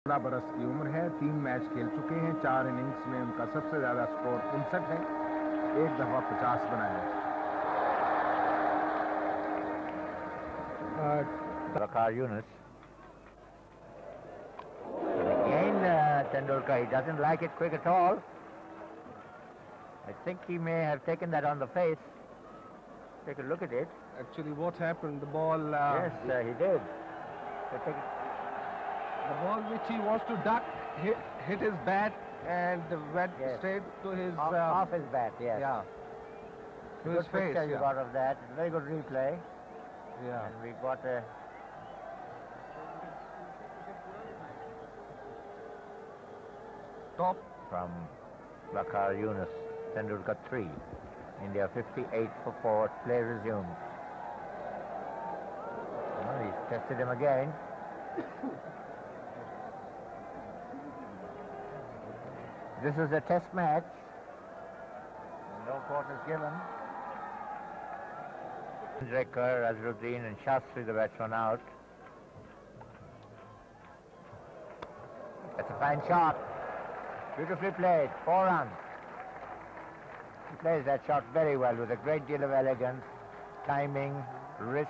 16 बरस की उम्र है, 3 मैच खेल चुके हैं, 4 इनिंग्स में उनका सबसे ज्यादा स्कोर 59 है, एक दफा 50 बनाया है। Waqar Yunus. And again, Tendulkar, he doesn't like it quick at all. I think he may have taken that on the face. Take a look at it. Actually, what happened? The ball. Yes, he did. The ball which he wants to duck hit his bat and went straight to his. Off his bat, yes. Yeah. To Good his face. picture you got of that. Very good replay. Yeah. And we got a. Top from Waqar Yunus. Tendulkar 3. India 58 for 4. Play resumed. Well, he's tested him again. This is a test match. No court is given. Manjrekar, Azharuddin and Shastri, the batsman, out. That's a fine shot. Beautifully played. 4 runs. He plays that shot very well with a great deal of elegance, timing, wrist.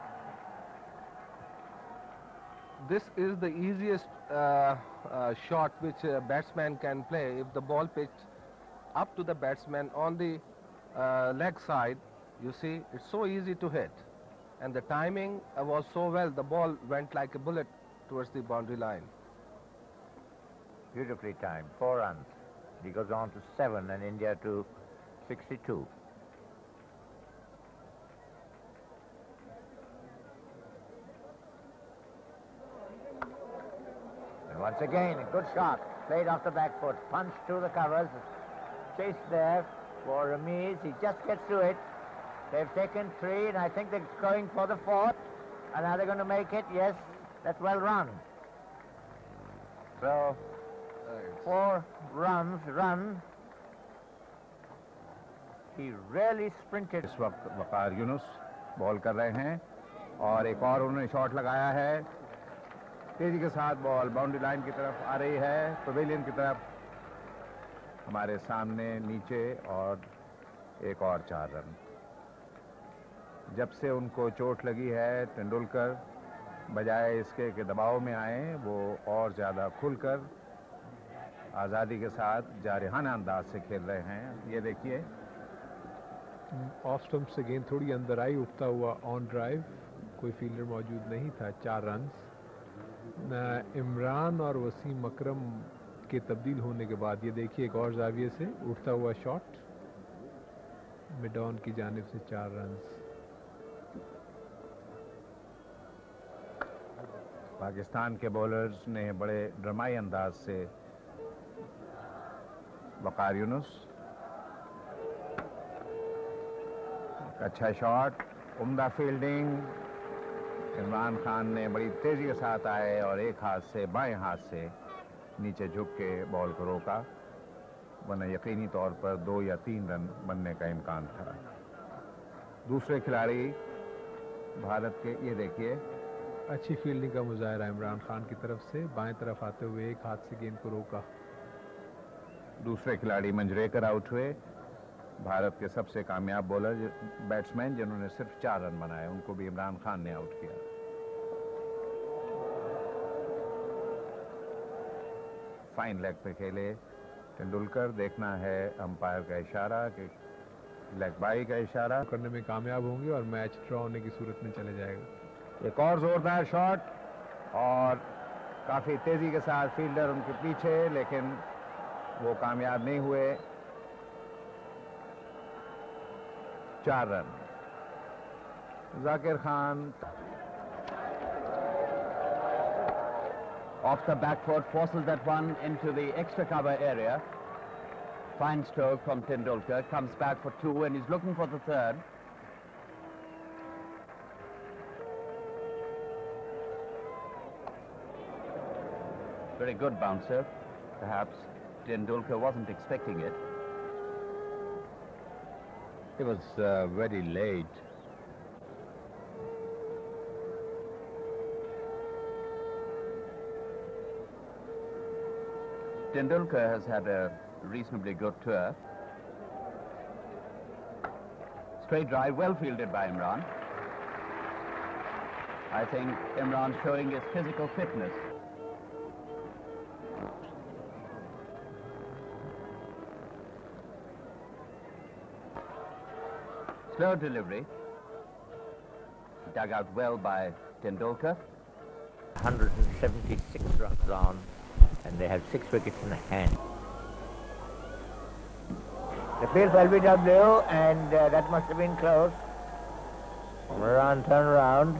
This is the easiest shot which a batsman can play. If the ball pitched up to the batsman on the leg side, you see, it's so easy to hit. And the timing was so well, the ball went like a bullet towards the boundary line. Beautifully timed. 4 runs. He goes on to 7 and India to 62. And once again, a good shot. Played off the back foot. Punched to the covers. Chased there for Ramiz. He just gets to it. They've taken 3 and I think they're going for the 4th. And are they going to make it? Yes. That's well run. So, 4 runs run. He really sprinted. इस वक्त वकार Yunus ball कर रहे हैं और एक और उन्होंने shot लगाया है। तेजी के साथ बॉल बाउंड्री लाइन की तरफ आ रही है, पवेलियन की तरफ, हमारे सामने नीचे, और एक और 4 रन। जब से उनको चोट लगी है, तेंदुलकर बजाय इसके कि दबाव में आए, वो और ज़्यादा खुलकर आज़ादी के साथ जारहाना अंदाज से खेल रहे हैं। ये देखिए, ऑफ स्टंप से गेंद थोड़ी अंदर आई, उठता हुआ ऑन ड्राइव, कोई फील्डर मौजूद नहीं था। 4 रन्स। इमरान और वसीम अकरम के तब्दील होने के बाद ये देखिए एक और जाविये से उठता हुआ शॉट मिड ऑन की जानिब से 4 रन्स। पाकिस्तान के बॉलर्स ने बड़े ड्रामाई अंदाज से वकार यूनुस, अच्छा शॉट, उम्दा फील्डिंग। इमरान खान ने बड़ी तेजी के साथ आए और एक हाथ से, बाएं हाथ से नीचे झुक के बॉल को रोका, वरना यकीनी तौर पर 2 या 3 रन बनने का इम्कान था। दूसरे खिलाड़ी भारत के, ये देखिए, अच्छी फील्डिंग का मुजाहरा इमरान खान की तरफ से, बाएं तरफ आते हुए एक हाथ से गेंद को रोका। दूसरे खिलाड़ी मंजरेकर आउट हुए, भारत के सबसे कामयाब बॉलर बैट्समैन जिन्होंने सिर्फ 4 रन बनाए, उनको भी इमरान खान ने आउट किया। फाइन लेग पे खेले तेंदुलकर, देखना है अंपायर का इशारा कि लेग बाई का इशारा करने में कामयाब होंगे और मैच ड्रॉ होने की सूरत में चले जाएगा। एक और जोरदार शॉट और काफी तेजी के साथ फील्डर उनके पीछे, लेकिन वो कामयाब नहीं हुए। 4 run. Zakir Khan off the back foot, forces that one into the extra cover area. Fine stroke from Tendulkar, comes back for 2 and he's looking for the 3rd. Very good bouncer. Perhaps Tendulkar wasn't expecting it. It was very late. Tendulkar has had a reasonably good tour. Straight drive, well fielded by Imran. I think Imran showing his physical fitness. Slow delivery. Dug out well by Tendulkar. 176 runs on, and they have 6 wickets in hand. The field for LBW, and that must have been close. Imran turn around.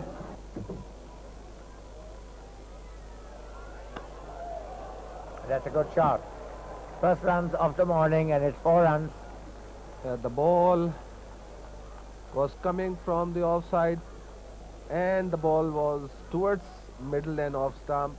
That's a good shot. First runs of the morning, and it's 4 runs. The ball was coming from the offside, and the ball was towards middle and off stump.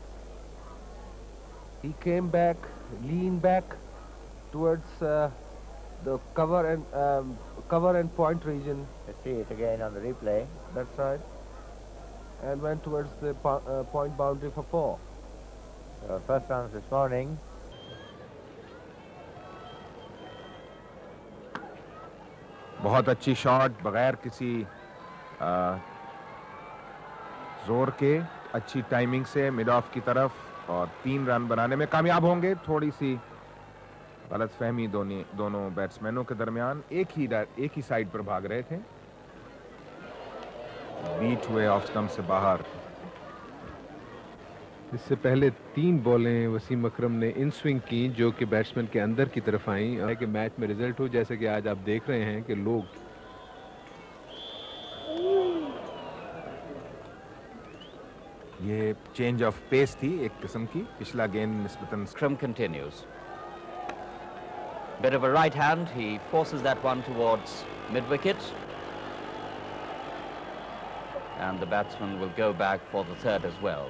He came back, leaned back towards the cover and point region. Let's see it again on the replay. That's right. And went towards the point boundary for 4. So first runs this morning. बहुत अच्छी shot, बगैर किसी जोर के, अच्छी timing से mid of की तरफ, और 3 रन बनाने में कामयाब होंगे। थोड़ी सी गलतफहमी दोनों बैट्समैनों के दरमियान। एक ही साइड पर भाग रहे थे, बीट हुए ऑफ स्टंप से बाहर। इससे पहले 3 बॉलें वसीम अकरम ने इन स्विंग की जो कि बैट्समैन के अंदर की तरफ आई, और कि मैच में रिजल्ट हो, जैसे कि आज आप देख रहे हैं कि लोग ये चेंज ऑफ पेस थी एक किस्म की, पिछला गेंद निस्बतन। Scrum continues. Bit of a right hand, he forces that one towards mid-wicket. And the batsman will go back for the third as well.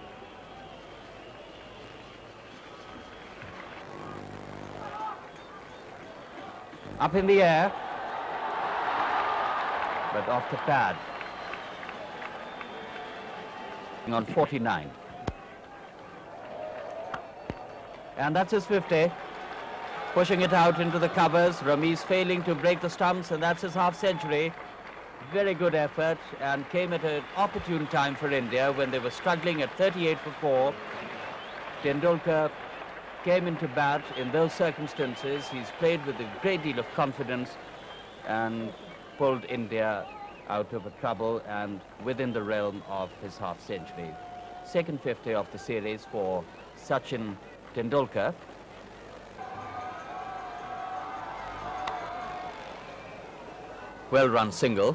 Up in the air, but off the pad. On 49. And that's his 50. Pushing it out into the covers. Ramiz failing to break the stumps, and that's his half century. Very good effort, and came at an opportune time for India when they were struggling at 38 for 4. Tendulkar came into bat in those circumstances. He's played with a great deal of confidence and pulled India out of a trouble and within the realm of his half century. Second 50 of the series for Sachin Tendulkar. Well run single.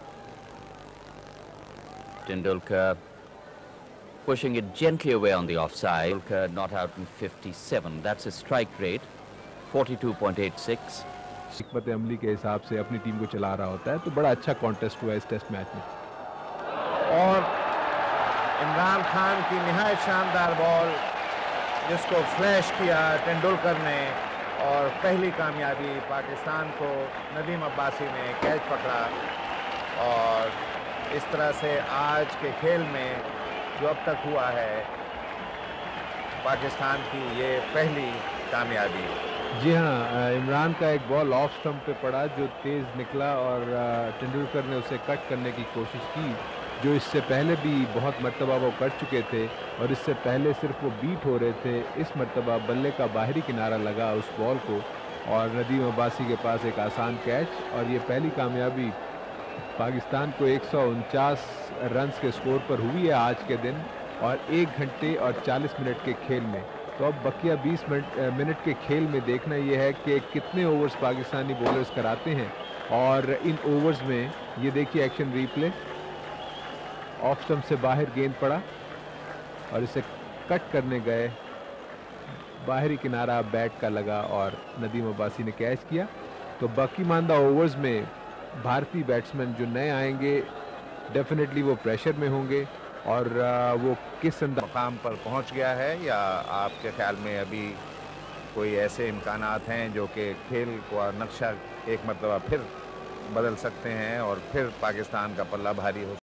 Tendulkar pushing it gently away on the offside. Tendulkar not out in 57. That's his strike rate, 42.86. हिकमत अमली के हिसाब से अपनी team को चला रहा होता है, तो बड़ा अच्छा कॉन्टेस्ट हुआ इस टेस्ट मैच में। और इमरान खान की निहायत शानदार बॉल, जिसको फ्लैश किया तेंदुलकर ने, और पहली कामयाबी पाकिस्तान को। नदीम अब्बासी ने कैच पकड़ा, और इस तरह से आज के खेल में जो अब तक हुआ है, पाकिस्तान की ये पहली कामयाबी। जी हाँ, इमरान का एक बॉल ऑफ स्टंप पे पड़ा जो तेज़ निकला, और तेंदुलकर ने उसे कट करने की कोशिश की, जो इससे पहले भी बहुत मर्तबा वो कर चुके थे, और इससे पहले सिर्फ वो बीट हो रहे थे। इस मर्तबा बल्ले का बाहरी किनारा लगा उस बॉल को, और नदीम अब्बासी के पास एक आसान कैच, और ये पहली कामयाबी पाकिस्तान को 149 रन्स के स्कोर पर हुई है आज के दिन, और 1 घंटे और 40 मिनट के खेल में। तो अब बकिया 20 मिनट के खेल में देखना यह है कि कितने ओवर्स पाकिस्तानी बॉलर्स कराते हैं, और इन ओवर्स में ये देखिए एक्शन रिप्ले, ऑफ स्टंप से बाहर गेंद पड़ा और इसे कट करने गए, बाहरी किनारा बैट का लगा और नदीम अब्बासी ने कैच किया। तो बाकी मानदा ओवर्स में भारतीय बैट्समैन जो नए आएंगे डेफिनेटली वो प्रेशर में होंगे, और वो किस मकाम पर पहुंच गया है, या आपके ख्याल में अभी कोई ऐसे इम्कानात हैं जो कि खेल का नक्शा एक मरतबा फिर बदल सकते हैं और फिर पाकिस्तान का पल्ला भारी हो